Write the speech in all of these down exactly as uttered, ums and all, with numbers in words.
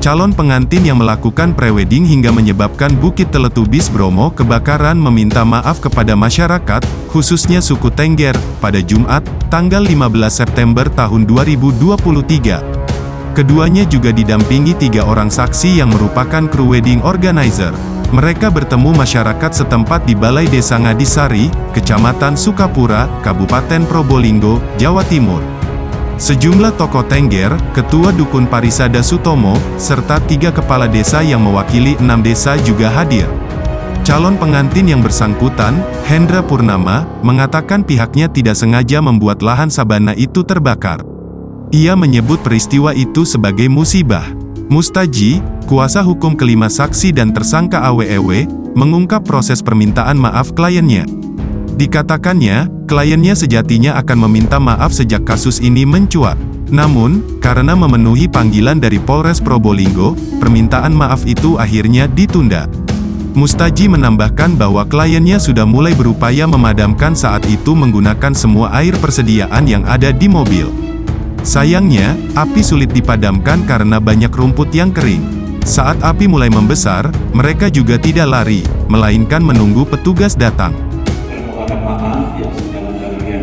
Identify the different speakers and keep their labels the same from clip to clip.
Speaker 1: Calon pengantin yang melakukan prewedding hingga menyebabkan Bukit Teletubis Bromo kebakaran meminta maaf kepada masyarakat, khususnya suku Tengger, pada Jumat, tanggal lima belas September tahun dua ribu dua puluh tiga. Keduanya juga didampingi tiga orang saksi yang merupakan kru wedding organizer. Mereka bertemu masyarakat setempat di Balai Desa Ngadisari, Kecamatan Sukapura, Kabupaten Probolinggo, Jawa Timur. Sejumlah tokoh Tengger, Ketua Dukun Parisada Sutomo, serta tiga kepala desa yang mewakili enam desa juga hadir. Calon pengantin yang bersangkutan, Hendra Purnama, mengatakan pihaknya tidak sengaja membuat lahan sabana itu terbakar. Ia menyebut peristiwa itu sebagai musibah. Mustaji, kuasa hukum kelima saksi dan tersangka A W E W, mengungkap proses permintaan maaf kliennya. Dikatakannya, kliennya sejatinya akan meminta maaf sejak kasus ini mencuat. Namun, karena memenuhi panggilan dari Polres Probolinggo, permintaan maaf itu akhirnya ditunda. Mustaji menambahkan bahwa kliennya sudah mulai berupaya memadamkan saat itu menggunakan semua air persediaan yang ada di mobil. Sayangnya, api sulit dipadamkan karena banyak rumput yang kering. Saat api mulai membesar, mereka juga tidak lari, melainkan menunggu petugas datang.
Speaker 2: Permohonan maaf yang sedalam-dalamnya.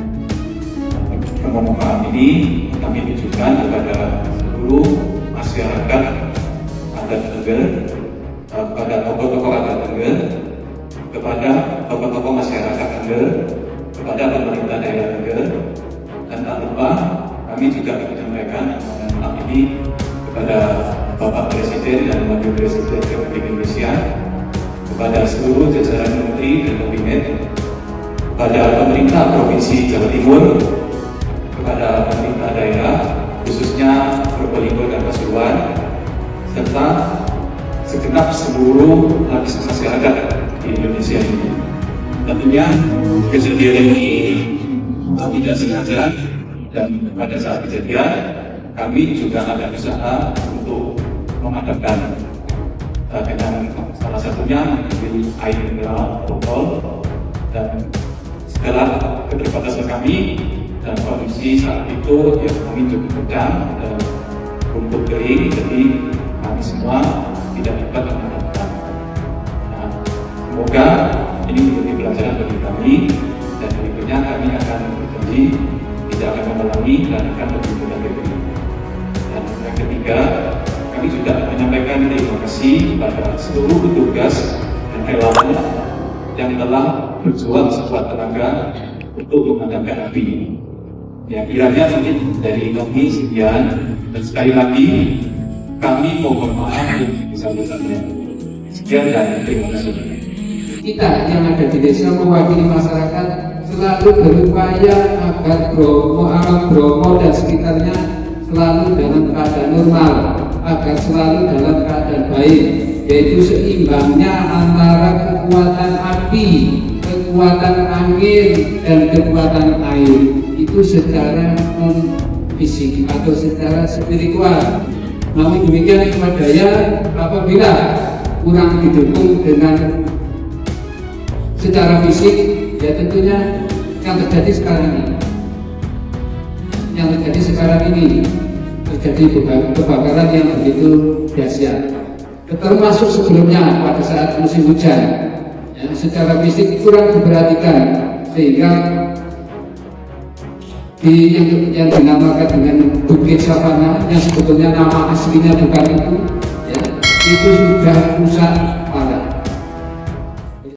Speaker 2: Permohonan maaf ini kami tujukan kepada seluruh masyarakat adat Tengger, kepada tokoh-tokoh adat Tengger, kepada tokoh-tokoh masyarakat Tengger, kepada pemerintah daerah Tengger, dan tak lupa kami juga menyampaikan permohonan maaf ini kepada Bapak Presiden dan Wakil Presiden Republik Indonesia, kepada seluruh jajaran menteri dan kabinet, kepada pemerintah Provinsi Jawa Timur, kepada pemerintah daerah, khususnya Probolinggo dan Pasuruan, serta segenap seluruh lapisan masyarakat di Indonesia ini. Tentunya kejadian ini tidak sengaja, dan pada saat kejadian kami juga ada usaha untuk memadamkan uh, dengan salah satunya mengambil air mineral botol, dan segala keterbatasan kami dan kondisi saat itu ya kami cukup pedang dan rumput kering, jadi kami semua tidak dapat memadamkan. Nah, semoga ini menjadi pelajaran bagi kami, dan berikutnya kami akan berjanji tidak akan mengulangi dan akan lebih mudah lagi. Dan yang ketiga, kami juga menyampaikan terima kasih kepada seluruh petugas dan relawan yang telah berjuang sekuat tenaga untuk memadamkan api ini. Ya, kiranya mungkin dari kami sekian, dan sekali lagi kami mohon maaf yang sebesar-besarnya. Sekian dan terima kasih.
Speaker 3: Kita yang ada di desa mewakili masyarakat selalu berupaya agar Bromo, alam Bromo dan sekitarnya selalu dalam keadaan normal, agar selalu dalam keadaan baik, yaitu seimbangnya antara kekuatan api, kekuatan angin, dan kekuatan air, itu secara non-fisik atau secara spiritual. Namun demikian daya apabila kurang didukung dengan secara fisik, ya tentunya yang terjadi sekarang ini, yang terjadi sekarang ini terjadi kebakaran yang begitu dahsyat. Termasuk sebelumnya pada saat musim hujan, ya, secara fisik kurang diperhatikan, sehingga di yang, yang dinamakan dengan Bukit Savana, yang sebetulnya nama aslinya bukan itu, ya, itu sudah rusak